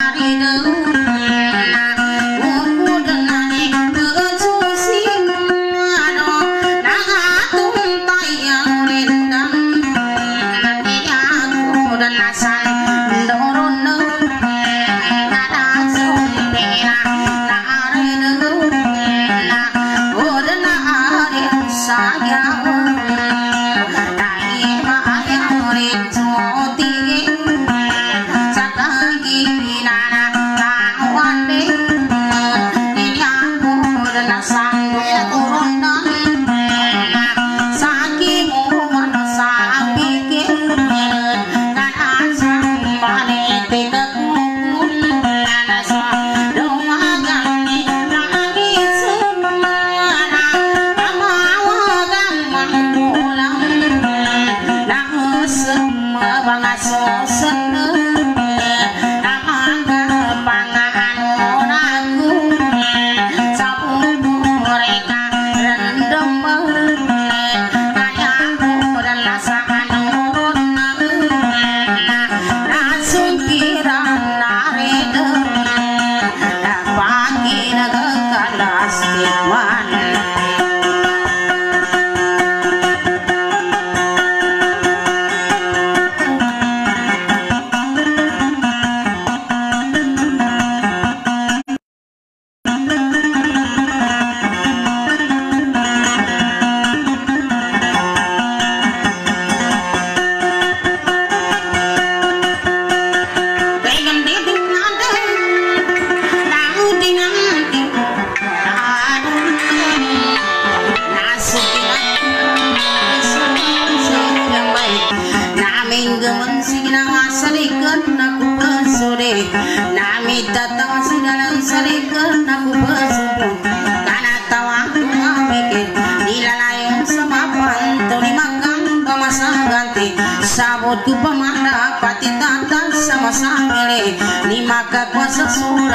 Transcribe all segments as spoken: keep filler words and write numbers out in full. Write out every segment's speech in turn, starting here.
Sabotku pemanda pati tata sama samile lima kakuasa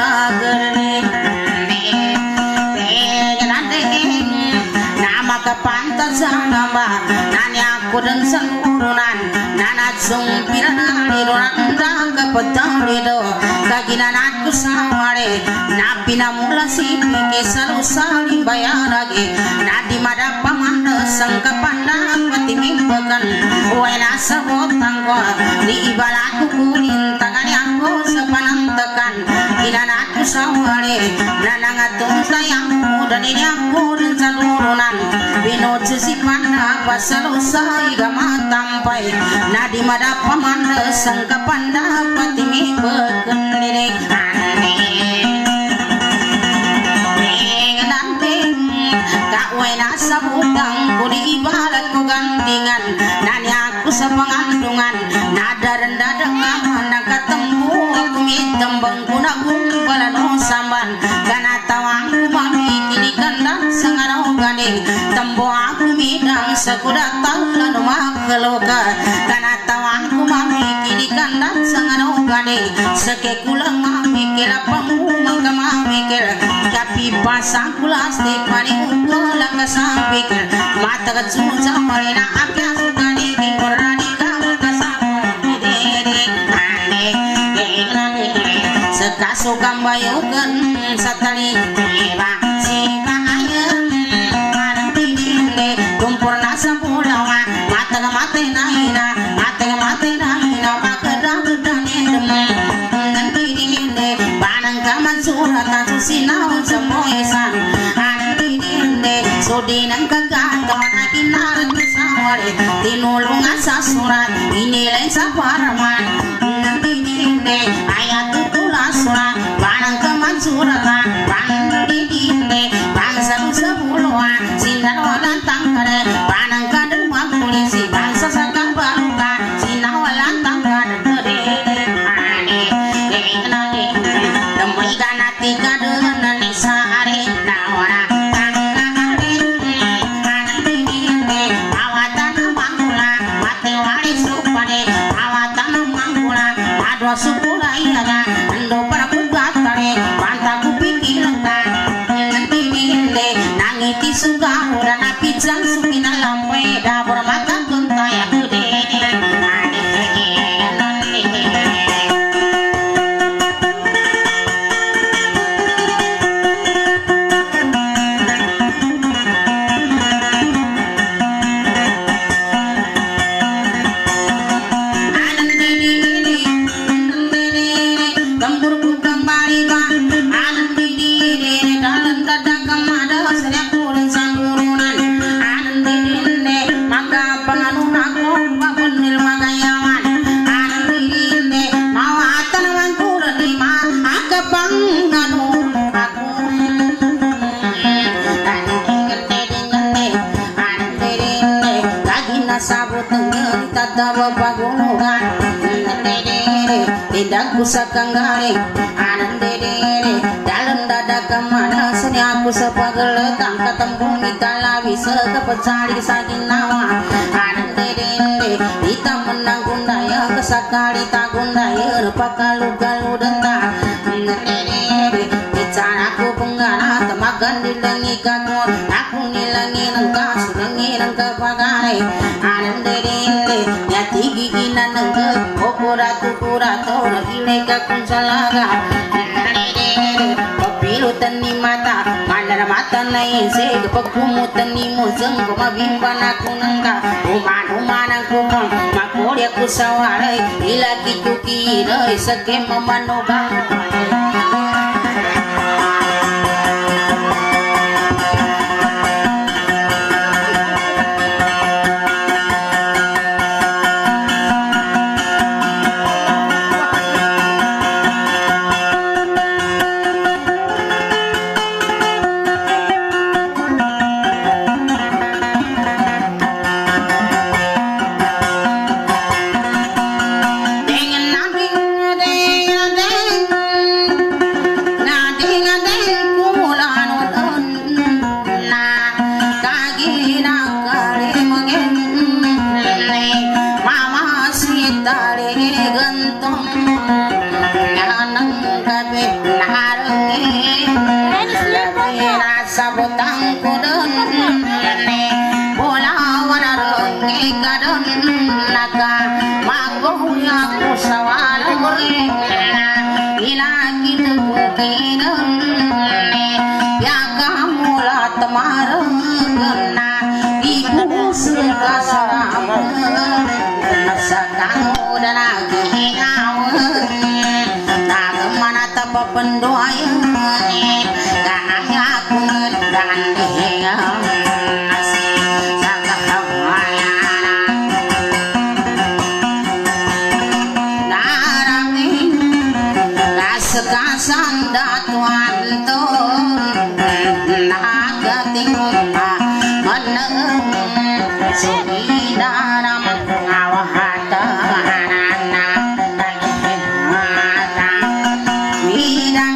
suragane nama kepantas nambah nani aku dan seluruhan nana sumpirana diroranda kepetang do kaginan aku samare napi namula si ke selalu saling bayar lagi nadi mada pamanda sangka pandang pati mimbakan wena sabotang ko di ibalaku kunin tangan aku sepanantakan ginan aku samare nanang atong sayangmu dan ini aku dan seluruhan binot si pandang pasal usai gama tampai nadi mada pamanda sangka pandang pati mimbakan lirik wena sabutang ku di ibarat ku gandingan nani aku sepengandungan nada rendah dengan nak ketemu aku mitembang ku nak kumpulan no samban karena tawang ku mami kini kandang sengano ganding tembo aku midang sekuda tahulah rumah keluka karena tawang ku mami kini kandang sengano ganding sekekulang mami kira pamu mengkama mikir tapi pasang plastik mani ulang kesampik mata kecil marina apya suka di berani kamu kesampik ane sekasu gambayukan satali tiba si kahayan marang tinggi kumpur nasa pulawa mata mata naina mata mata naina makada kedani demam nanti dingin banang kaman suratan susinau semoesan sodinang kagato na kinaran sawari tinulungan sa surat inilay sa paraman nandininde ayat tutulas surat parang kamansuratan parang didinde bangsa sa puluhan sinawalan tangkare parang kadang magpulisi bangsa sa kabalukan sinawalan tangkare kadede ane dengnane damay ganati kadang nani sa are nawara supura iya ando para kugat kare pantaku mata bepagunungan tidak kusakang garing anan dede dalam dada kemana seni aku sepageletan ketembung kita labi sekepecari saking nawa anan dede kita menang gundaya kesakali tak gundaya repakalu galu dentar dede bicara aku penggana temakan dilengi kakor aku nilangi nengka sulengi nengka pagare anan dede ya tinggi inan nengka okuratu kuratu ile kakun salaga papilu tani mata mandara mata nain se kepakumu tani muzeng kumabimban aku nengka uman uman aku pun makori aku sawarai ila kituki doi sake memanobang sabotang kudun bola wana rengi kadun naka magoya kusawal ila kita kukidun ya kamula tamarang na ibu sekasama nasakang udah lagi ngawur tak kemana tanpa pendoayan dan dihingam sangat hawaiana darangin kasekasan datuan tun nagating meneng suhi daram ngawahata anak midang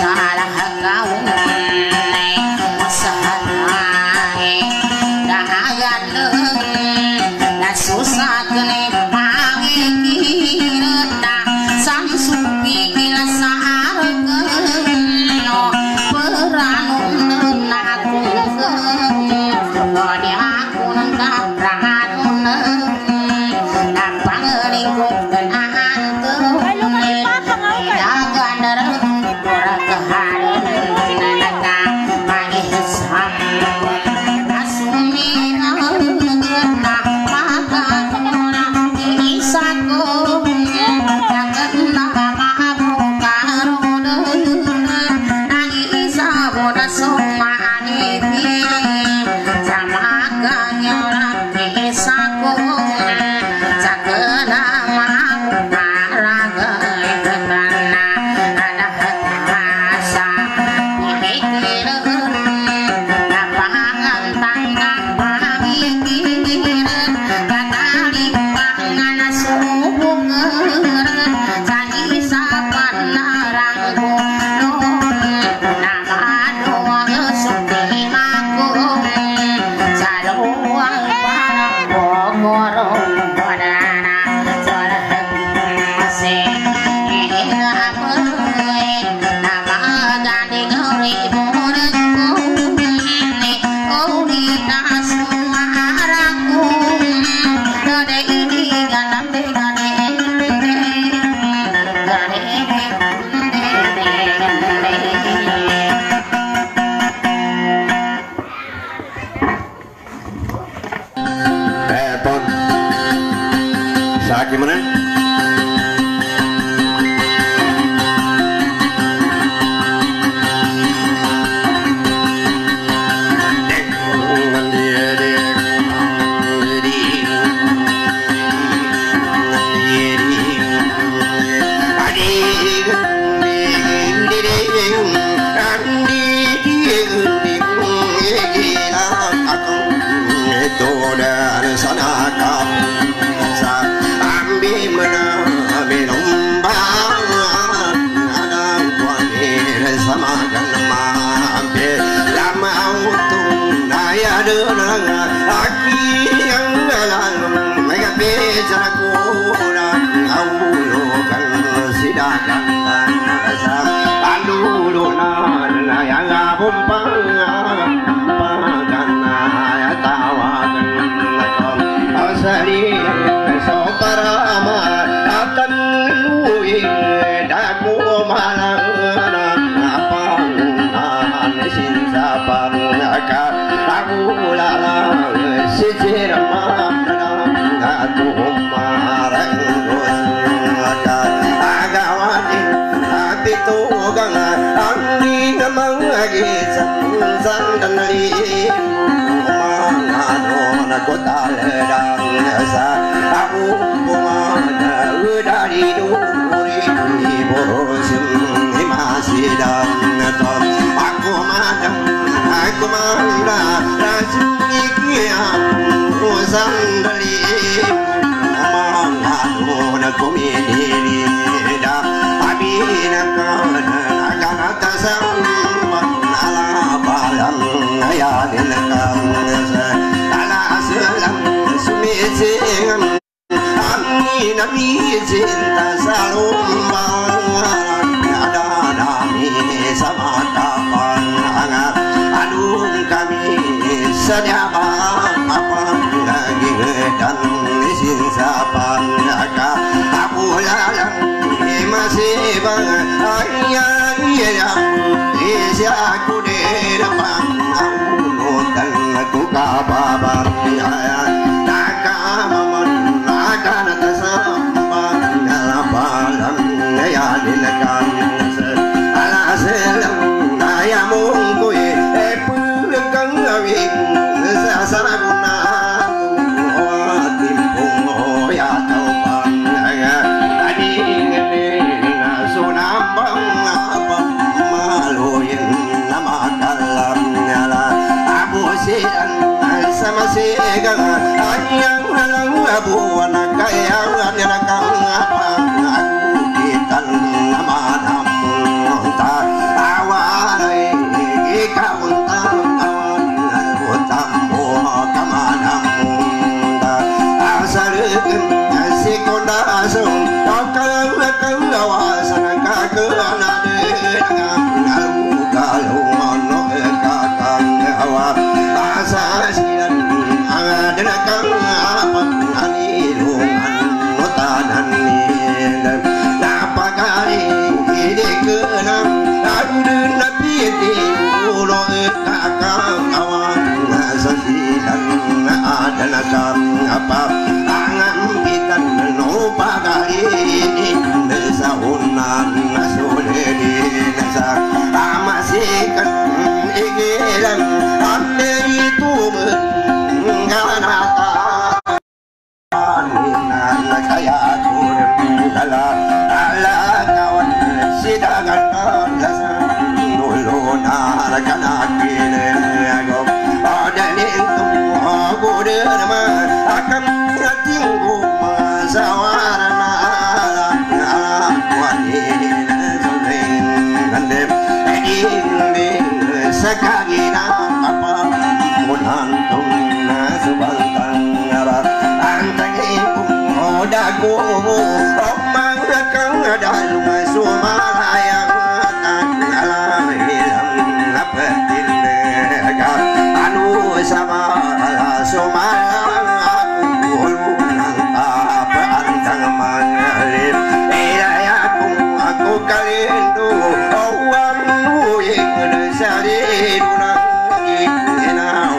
dah gimana?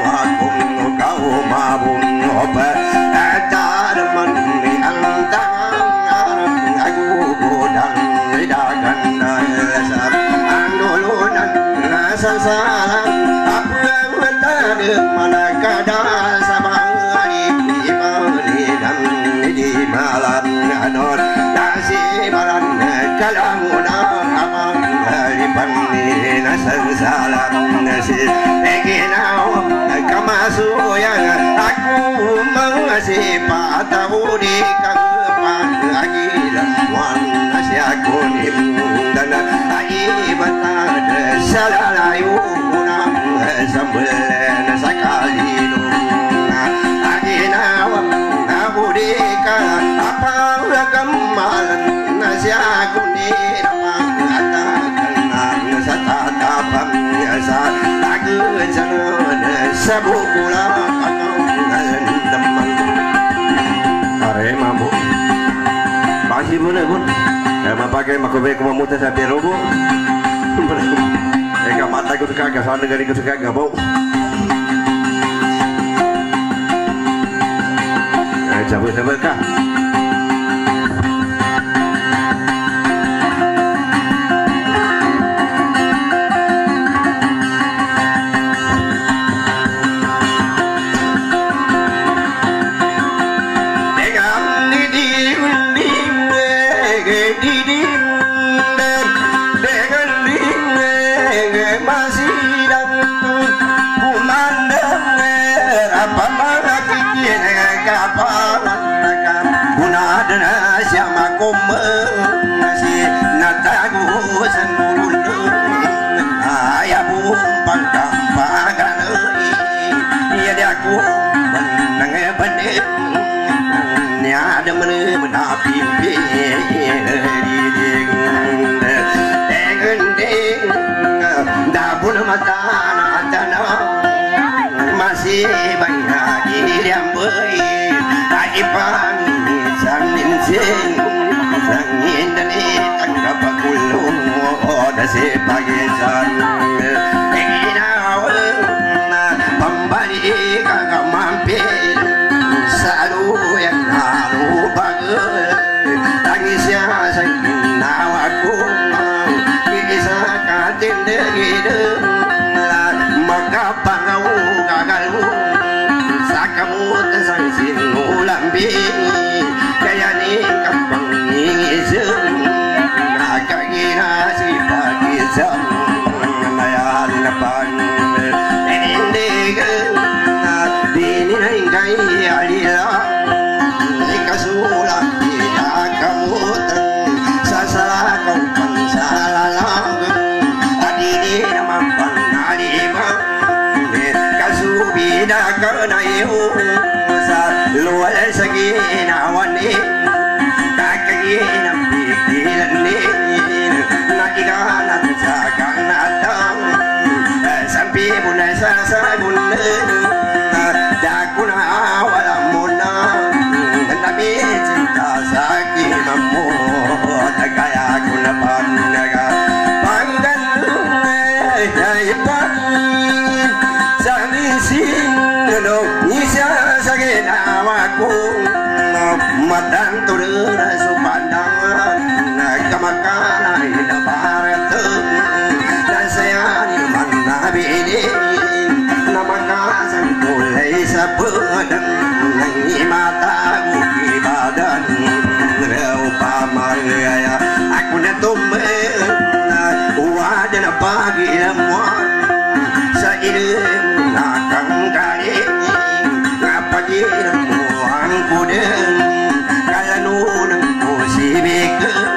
Mabung obat acar men antang mana kada sabang di bali dan di malan anon nasi malan kalamuna amang di pandi nasang salam nasi eginau kamasu yang aku mengasih patau di kang lagi lawan nasi aku ni dan ai batad salalayu unam sambelan sakali luna aginau abudika apa gamalan nasi aku ni ramang atakan sata tapam biasa lagu jangan sabukula are mampu pasti bune bun ya mapakai makobe ko mamuta sa perobo eka mata ko kaga sa negari ko kaga bau eh cabut-cabut ka masih natagu sanulun ayabu pangkam paganoi ya diaku menang benih nya ada mana menapi dengan deng dabun mata natana masih banyak yang baik aipan sangin sing sangin dani tanggap kulung ada sebagian inginaw pambalik kagak mampir selalu yang lalu bagai tangisnya sangin nawaku bisa katin degidem maka pangau gagalmu sakamu tersangsin ulambi kaya ni kampang ngisem nakagira si pagisam nayan napan enindegen dini naingkai alila ikasulang tidak kamutan sasalah kau pansalalang adini namampan alimang kasubida kanayu luwal sagin awani kakagin ang pigilan din na ikalat sa kanatang sampi mo na sa sagun na dako na wala mo na nami cinta sa kinam mo kaya ko na panaga panggalong ay pangin sa nising nisya sa ginawa ko madang turun sa pandangan nagkamakanay na baratang nasayan man nabilin na makasang kulay sa padang ng imatago ibadan raw pamaraya ako na tumayin na uwada na pagilamuan sa ilim na kanggaling ngapagilan mo ang kudeng kalanunang kusibikeng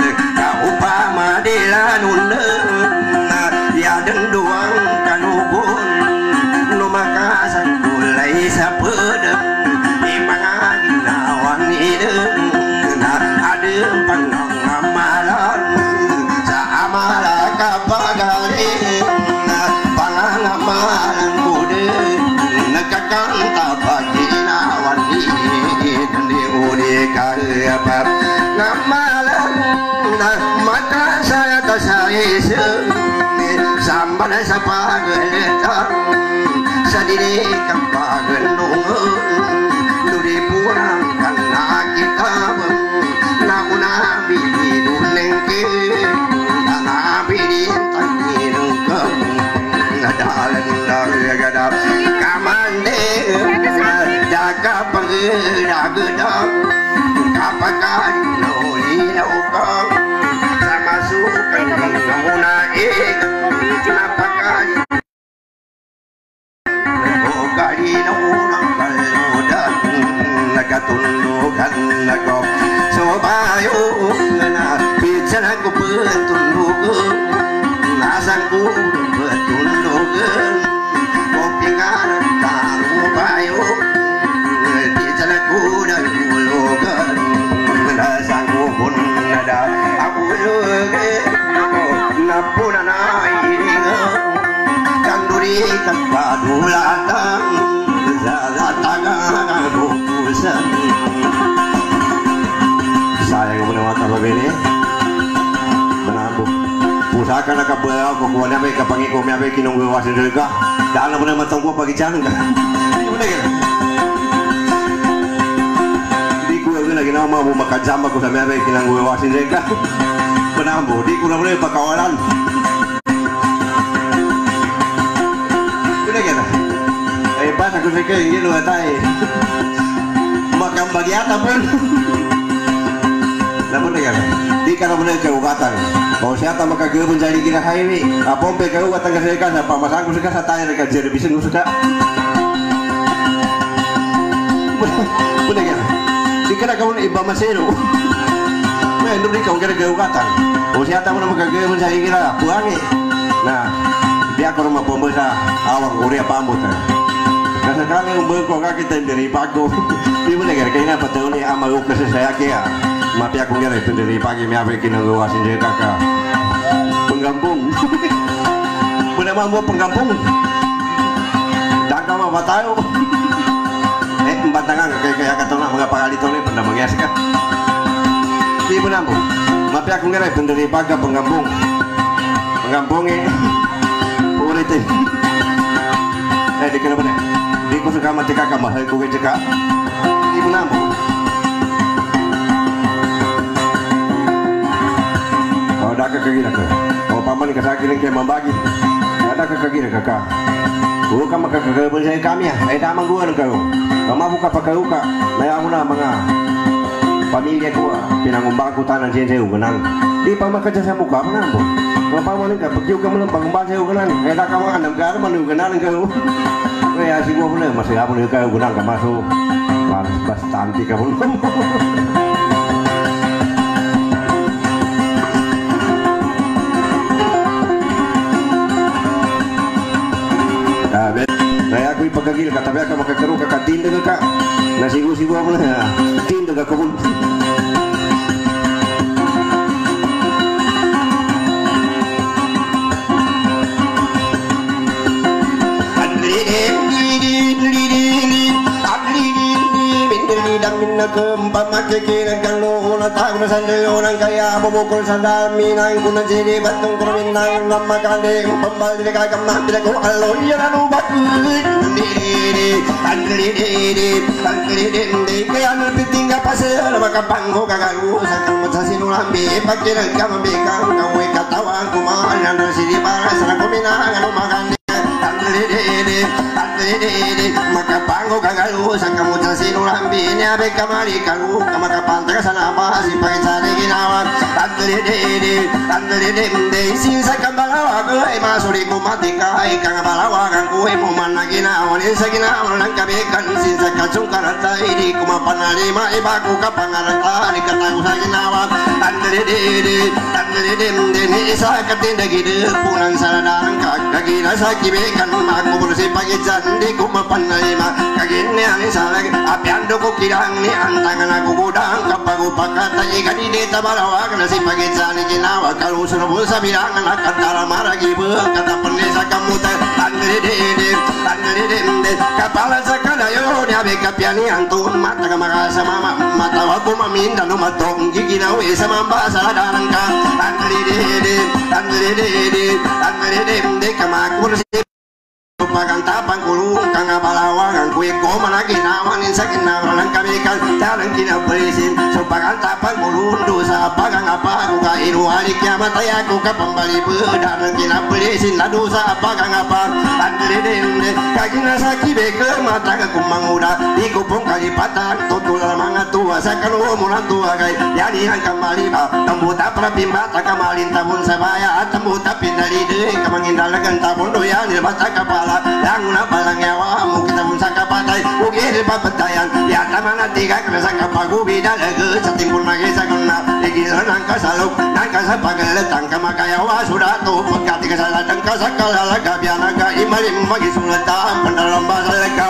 kaupamadilanuneng yadeng duang kanugon numakasan kulay sa pedeng imang ginawan ideng na adeng panangamalan sa amala kapagaling panangamalan kudeng nagkakanta paginawan ideng di uli kalapap ngamalan na makasaya tasayiseng samban sa pagalitan sa dinikang paganungan nuri purang kan nakitabang nakunabi dinulengke nanabi dintang inengkang nadalan na gadap Pusaka na kabayaw ko kuha na may kapangi ko may kinong gawasin rin ka daan na mo na matang ko pag-itsahan ka hindi mo na gina hindi ko na ginawa mo makajama ko sa may kinong gawasin rin ka panambo di ko na mo na yung pagkawalan hindi na gina ay pas ako sa kayo hindi luwa tayo makambagyata po namun na gina di ka na mo na yung kagugatan kalau siapa maka gue mencari kira highway apa ompe kau kata ke saya apa masang aku suka satanya dekat jadi bisa suka bener kan dikira kau iba masero main dulu kau kira kau kata kalau siapa maka gue mencari kira buangi nah dia ke rumah pembesa awang uria pambut nah sekarang yang berkau kita dari paku dia bener kan kayaknya apa tahu nih amal ukas saya kia mati aku kira itu dari pagi mi apa kini ngawasin dia kakak penggampung benar mau penggampung dah kamu apa tahu eh empat tangan kayak kayak kata nak mengapa kali tu ni pernah mengiaskan di benar bu mati aku kira itu dari pagi penggampung penggampung ini boleh tu eh di kena benar di kau suka mati kakak mahal kau cakap di benar bu ada ke kaki nak, kalau paman kasih kira kira membagi, ada ke kaki nak kakak. Gua kamu kakak kakak bersama kami ya, eh dah manggu kan kau, kamu buka pakai buka, saya guna manga, familia gua, pinangumbang aku tanah jenis saya ugenang, di paman kerja saya buka apa nampu, kalau paman ni kerja pergi kamu lembang umbang saya ugenang, eh dah kamu andam garam mana ugenang kau, eh asyik gua boleh masih apa ni kau ugenang kamu masuk, mas bas cantik kamu. Saya aku ipagagil ka tapi ka makakaroon ka katinda ka na sigo-sigo mo na tinda ka kubun minna kempa makikira kalau na tahu na sandayo nang kaya bubukol sa dami nang kuna jadi batong kurmin nang lama kali pembal di kagam na bila ko alo yan ano bakit diri andri diri andri diri kaya no pitinga pasel makapangho kagalu sa kamot sa sinulambi pagkira kami kang kawe katawan kumahan na sili para sa kuminang ano makandi andri diri andri diri makapangho kagalu sa kamot sa sinulambi niya be kamari kalu kamakapanta sa nama si pagitsari ginawa andri diri andri diri sinsa kambalawa ko ay masuri bumati ka ay kang balawa kang kuwe mo man na ginawa ni sa ginawa ng kabikan sinsa katsung karata hindi kumapanalima iba ko kapangarata ni katago sa ginawa andri diri andri diri isa katindagid punang saladang kagagina sa kibikan makubur si pagitsan di kumapanalima kagina ni salag apiando ko kirang ni antangan ako budang kapag upakatay kanidita balawag na si pagitsan ni ginawa kalusunobul sa bilangan at katara maragibang katapan ni sa kamutan andri diri andri diri kapala sa kalayo ni abe kapiani antun mata ka makasama matawa ko maminda no matong giginawi sa mambasa danang ka andri diri andri diri andri diri kamakur si pagantapang kulung kang balawang ang ko managi nawanin sa ginawa ng kamikan tanang kinapalisin so pagantapan mulundu sa pagang apa ako ka inuhali kya matay ako ka pambalibudan ang kinapalisin lado sa pagang apa andilidinde kaginasaki beker mata ka kumanguda di kupong kalipatan tutulan mga tua sa kanuho mo ng tua kay yani ang kamaliba tambuta para pimbata kamalin tabon sa baya at tambuta pinalide kamangindalagan tabon doyan bata kapala yang na palang yawa mo kita pun sa kapatay ugil papatayan yata mana tiga kerasa kapagubi dalaga sa timpul magisa kena igilan ang kasalok ng kasapagalatang kamakayawa sudah to pagkati kasalatang kasakalalaga biyanaga imalim magisulatan pandalamba salaka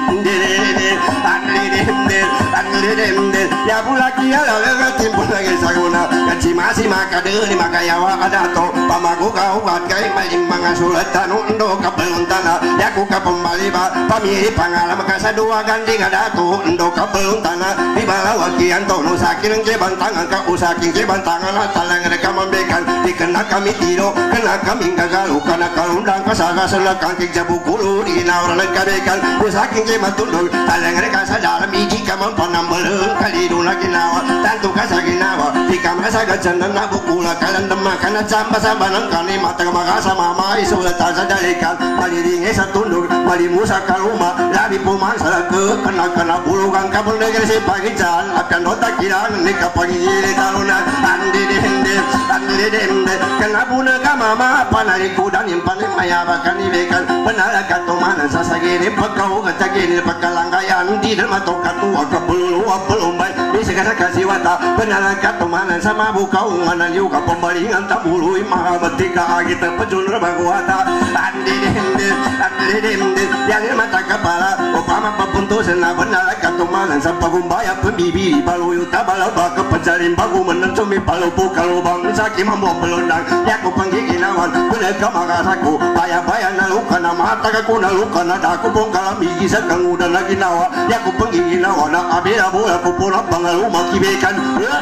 direde andidende andidende ya bulaki ala timpul magisa kuna kacimasi makadeni makayawa adato pamaguka ugat kay malim mga sulatan undo kapeluntana yaku kapembaliba pamiri pangalam kasadua ganding adato undo kapeluntana di bala wakian tono saking ke bantangan ka usaking ke bantangan talang reka membekan dikena kami tiro kena kami gagalu kana kalundang kasaga selakan ke jabukulu di nawran kabekan usaking ke matundul talang reka sadar miji kamam panambeleng kali duna ginawa tantu kasaginawa di kamera saga jandan nabukula kalan demak kana jamba sambanan kani mata magasa mama isulatan sadalikan maliringe satundul malimusa kaluma labi puman salake kena kena bulugan kabul negeri si pagi jalan akan otak kirang ni kapagili talunan andi dende andi dende kena buna kamama panari kudan impan maya bakan ibekan penala katuman sasagini pekau kecagini pekalanggayan di dalam tokat tua kebulu apel umbai di segala kasih wata penala katuman sama bukau mana juga pembalingan tabulu maha betika kita pejun rebaguata andi dende andi dende yang mata kepala upama pepuntu sena penala katuman sa pagumbaya pembibi balu yuta balaba kepencarin bagu menentumi palu pukalu bang saki mambo pelundang yaku panggiginawan bener kamagasaku baya-baya naluka na mata kaku naluka na daku pongkalam igisa kangudan lagi nawa yaku panggiginawan na abira bola pupula pangalu makibekan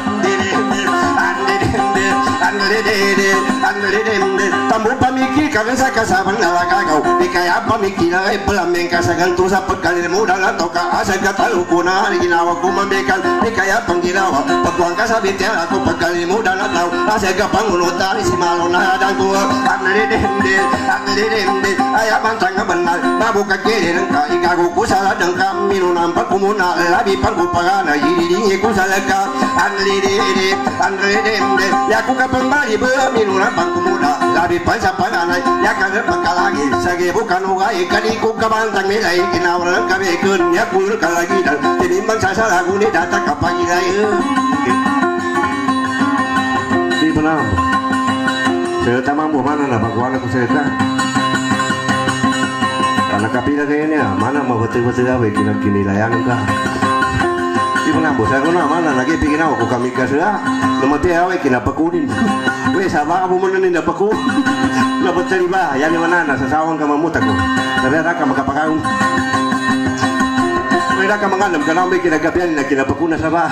andedede andedede tambu pamiki kagak sakasaban nalakagau dikaya pamiki na pelameng kasagan tu sa pagkalir muda na toka asa katalukuna ginawa ko mambekan dikaya pangginawa pagkuang kasabitya ako pagkalir muda na tau asa kapangunutan si malo na adangku andedede andedede ayaban tanga benar mabuka kiri nengka ikagu kusala dengka minunam pakumuna labi pangupagana yiringi kusalaka andedede andedede yaku kapembali berminunam pangkumuda labi pansapagana yakana pangkalagi sage bukan ugai kadiku kabantang milai kinawran kabekun yakul kalagi dan tinimbang sasala guni data kapagilai di benam serta mampu mana nak baguana ku serta karena kapila kayaknya mana mau betul-betul awe kina kini layanan ka di benam saya kuna mana lagi bikin aku kami kasih lemati awe kina pakunin we sama kamu menenin dapat ku dapat cerita yang di mana nasa sawang kamu mutaku ternyata kamu kapakaung mereka menganam karena mereka kina kapian nak kina pakuna sabah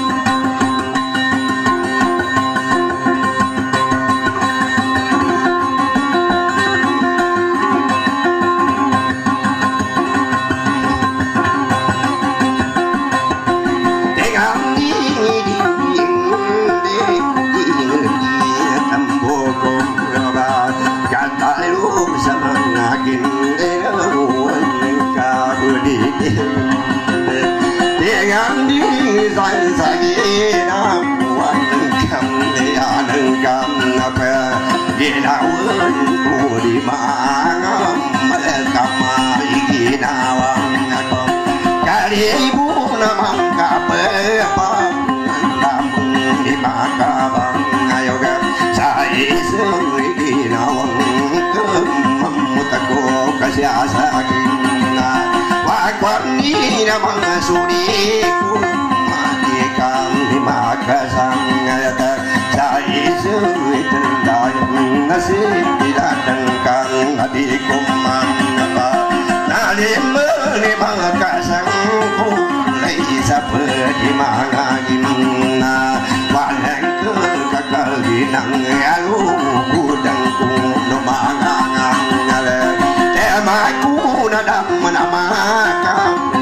dengan diri saya saya buat engkau dia engkau apa dia aku di mana mereka mai kinawang aku kali ibu nama apa kamu di mana bang ayo saya sendiri kinawang kamu takku kasih asa kita wakwani nama suriku mati kami maka sangat saya sendiri tendang nasib tidak dengkang adikku mangapa nalim melimang kasangku laisa pergi mangagimna walang kekakal ginang alu kudangku numangang ngale temaku nadam menamakan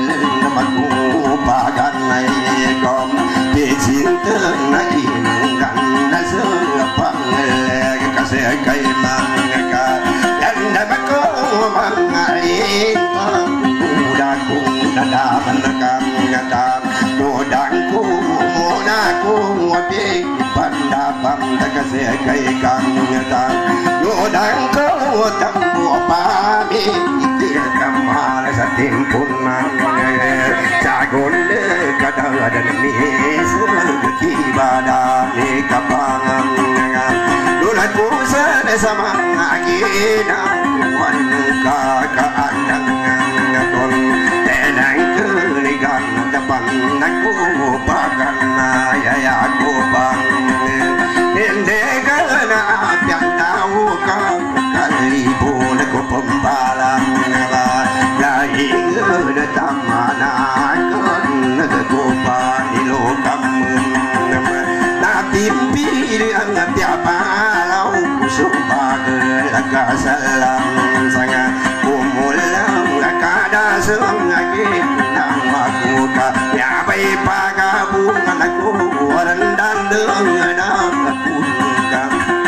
panakam ngatam nodangku monaku wabi pandapam takase kai kang ngatam nodangku tambu pami kamal satimpun jagon kadang mis kibada ni kapangan lulaku sana sama agina wanka kaandang ngaton tenang keligan depan aku pakan ya aku bang ende kana apian tahu kau kalibun aku pembalang dari tamana kan aku panilo kamu tapi pilih anak tiapa lau sumpah kelakasalam sangat umulang kada sengagi nama kuka ya bayi pagabungan aku rendan dengan aku kuka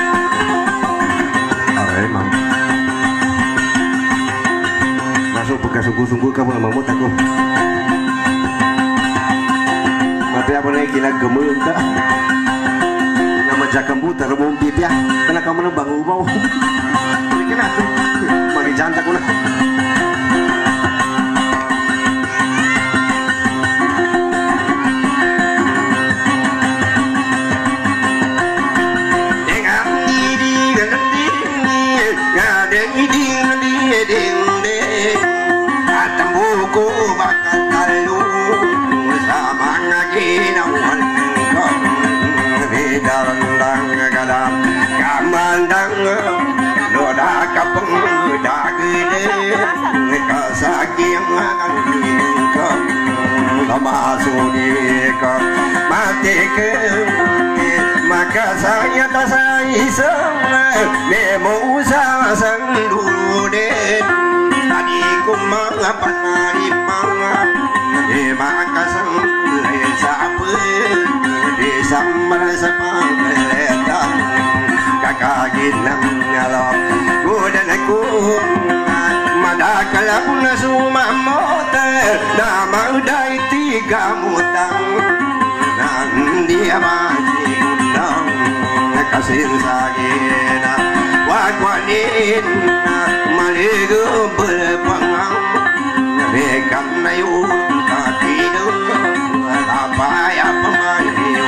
alright mam masuk bekas sungguh-sungguh kamu mamut aku tapi apa lagi kena gemuk tak nama jakam buta rumum pipia kena kamu nang bangun bau ini kena tu mari jantak kena dengan diri dengan diri ngadeng ding ding ding ding atam buku bakal talu sama ngaginawan darandang kadam kamandang loda kapeng dagede kasakiang ngangka lamasudi ka mati ke maka saya tak saisa nemo usaha sendulude tadi kumangapan mari mangan de maka sang sape samar sapang letan kakagin ng nyalop kudan aku madakal ako na sumamote na mauday tiga mutang nandi amaji undang nakasinsakin wagwanin maligo berpangang rekan na yun kakino apay apamay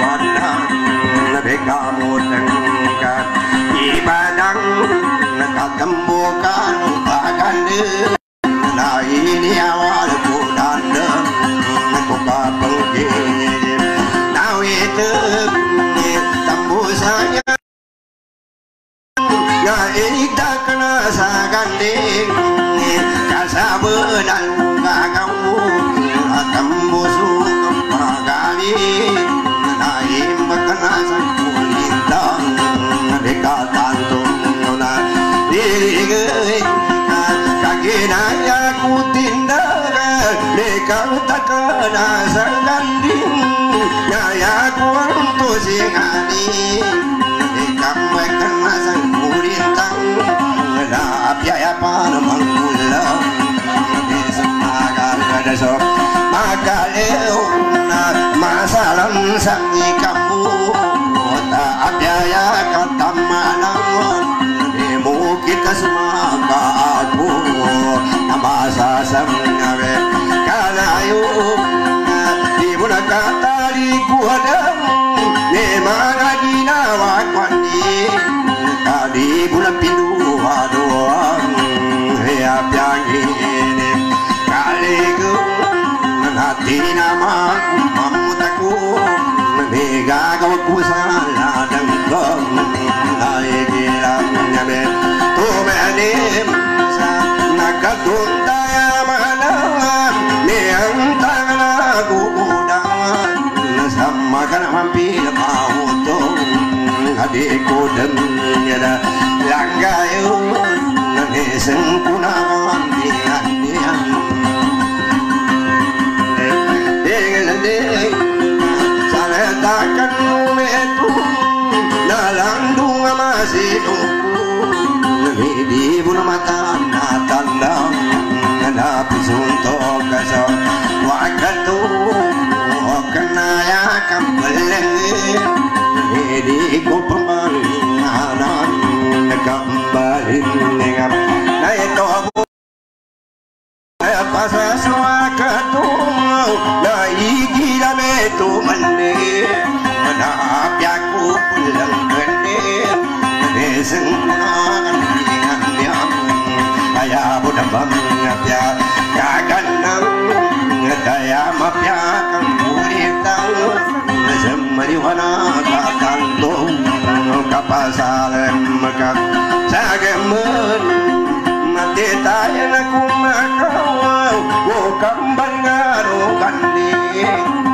kamu tengkat ibadang nakatembukan bahkan nah ini awal kudan aku kapengki tahu itu tembusannya ya ini tak kena saganding kasabenan kamu tembusu kepagali naim kenasan kulintang dekatan tunguna diri kaginaya kutindaga dekau tak kena sanganding nyaya kuantu singani dekam kenasan kulintang lapya panamang kulang disemagan kadaso makaleo masalah sangi kamu tak ada ya kata malam demo kita semua aku masa sangawe karena yuk di mana kata di kuadam di mana di nawak mandi tadi bulan pindu aduan ya yang ini kali ku hati nama mamutaku mega kau ku salah dan kau naik kiram nyabe tu menim sa nakatunda ya mana ni antang aku udah sama kan hampir mau tu adikku dan ada langgayu nanti sempurna dia dia saya takkan metu nalandung masih tunggu di bulan mata tanda ada pisunto kasar di ko pemalinganan kembali dengan na ito ay pasaswa katung na igila meto mandi manapya ko pulang gande deseng punan dengan diam kaya budabam ngapya kaganang kaya mapya kang muritang semariwana kakantong kapasalan makap sagaman mati tayo na kumakaw o kambal nga ro kandi